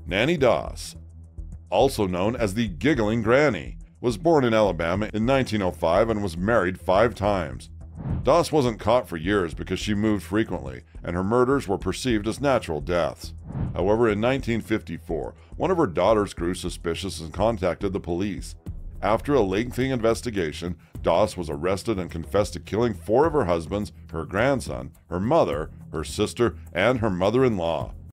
Nannie Doss, also known as the Giggling Granny, was born in Alabama in 1905 and was married 5 times. Doss wasn't caught for years because she moved frequently, and her murders were perceived as natural deaths. However, in 1954, one of her daughters grew suspicious and contacted the police. After a lengthy investigation, Doss was arrested and confessed to killing 4 of her husbands, her grandson, her mother, her sister, and her mother-in-law.